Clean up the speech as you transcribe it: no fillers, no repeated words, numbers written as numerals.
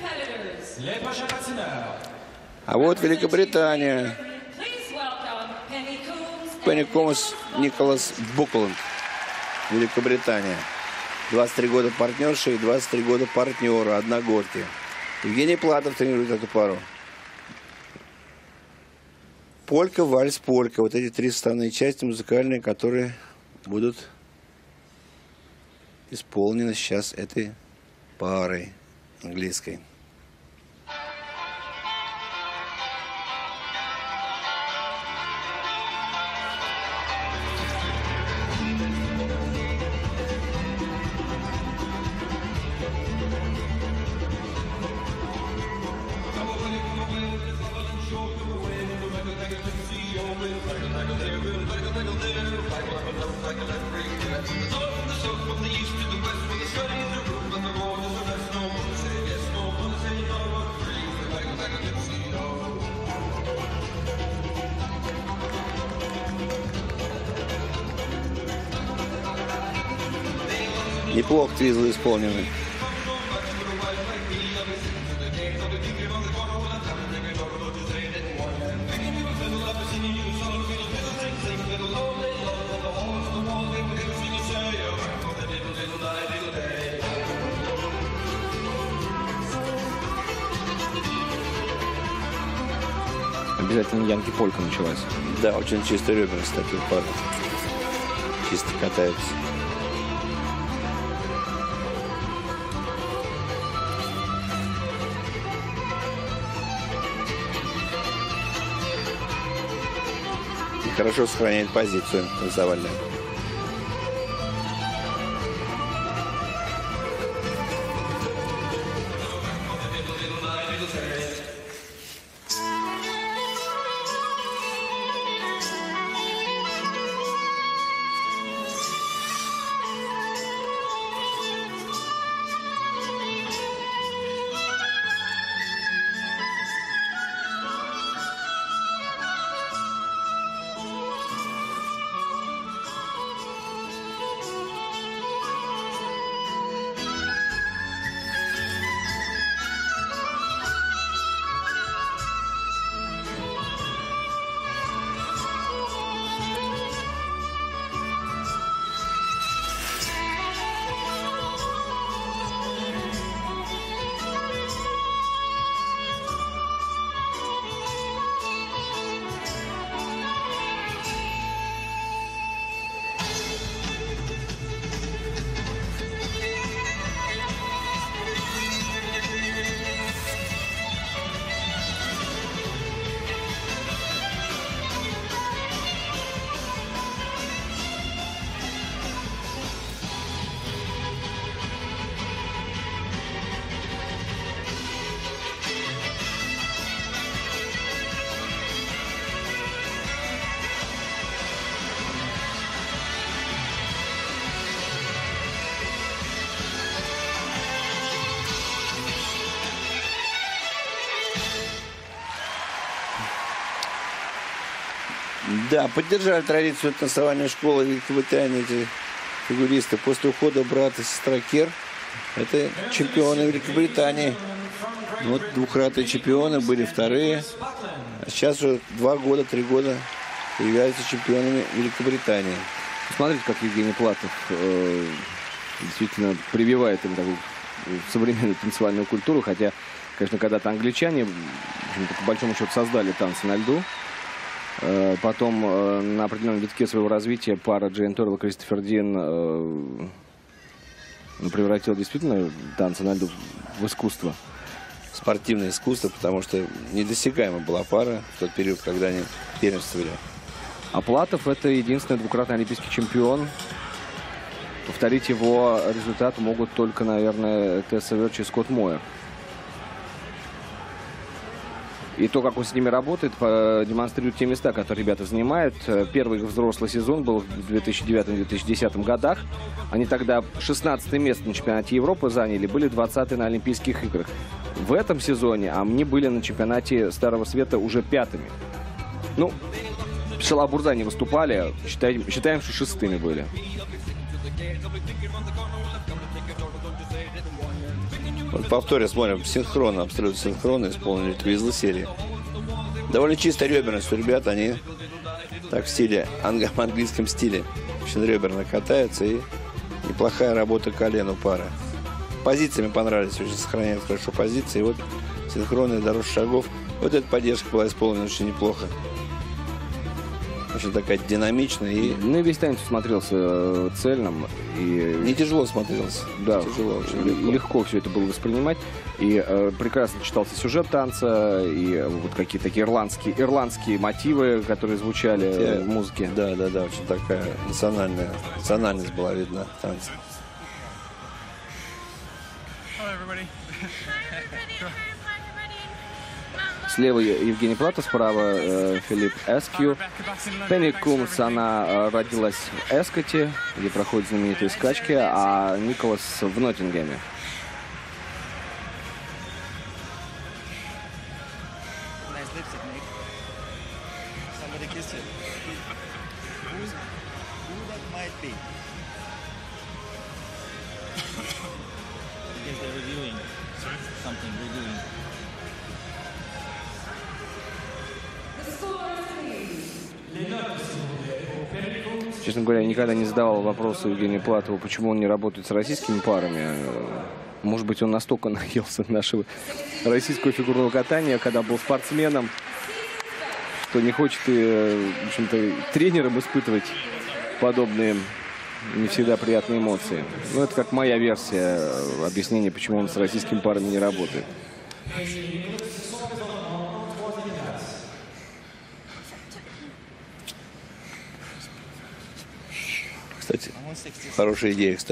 А вот Великобритания. Пенни Кумс, Николас Букланд. Великобритания. 23 года партнерши и 23 года партнера, одногодки. Евгений Платов тренирует эту пару. Полька, вальс, полька. Вот эти три составные части музыкальные, которые будут исполнены сейчас этой парой английской. Неплохо твизлы исполнены. Обязательно Янки Полька началась. Да, очень чисто реберность таких пар. Чисто катаются. Хорошо сохраняет позицию танцевальную. Да, поддержали традицию танцевальной школы Великобритании эти фигуристы. После ухода брата и сестра Кер, это чемпионы Великобритании. Вот двукратные чемпионы, были вторые. А сейчас уже 2 года, 3 года являются чемпионами Великобритании. Смотрите, как Евгений Платов действительно прививает им такую современную танцевальную культуру. Хотя, конечно, когда-то англичане, по большому счету, создали танцы на льду. Потом на определенном витке своего развития пара Джейн Торрелл и Кристофер Дин превратила действительно танцы на льду в искусство. Спортивное искусство, потому что недосягаема была пара в тот период, когда они первенствовали. А Платов — это единственный двукратный олимпийский чемпион. Повторить его результат могут только, наверное, Тесса Верч и Скотт Мойер. И то, как он с ними работает, демонстрирует те места, которые ребята занимают. Первый взрослый сезон был в 2009-2010 годах. Они тогда 16 место на чемпионате Европы заняли, были 20-е на Олимпийских играх. В этом сезоне они были на чемпионате Старого Света уже 5-ми. Ну, Шалабурза не выступали, считаем, что 6-ми были. Вот в повторе смотрим, синхронно, абсолютно синхронно исполнили эту серии. Довольно чистая реберность у ребят, они так в стиле, английском стиле. Очень реберно катаются и неплохая работа колен у пары. Позициями понравились, очень сохраняют хорошо позиции. И вот синхронная дорожка шагов. Вот эта поддержка была исполнена очень неплохо. Очень такая динамичная и... Ну и весь танец смотрелся цельным. И... Не тяжело смотрелся. Да, тяжело, очень легко все это было воспринимать. И прекрасно читался сюжет танца, и вот какие-то такие ирландские мотивы, которые звучали в музыке. Да, очень такая национальность была видна в танце. Слева Евгений Платов, справа Филипп Эскью. Пенни Кумс, она родилась в Эскоте, где проходят знаменитые скачки, а Николас в Ноттингеме. Честно говоря, я никогда не задавал вопросу Евгению Платову, почему он не работает с российскими парами. Может быть, он настолько наелся нашего российского фигурного катания, когда был спортсменом, что не хочет, в общем-то, тренерам испытывать подобные не всегда приятные эмоции. Ну, это как моя версия объяснения, почему он с российскими парами не работает. Кстати, хорошая идея, кстати.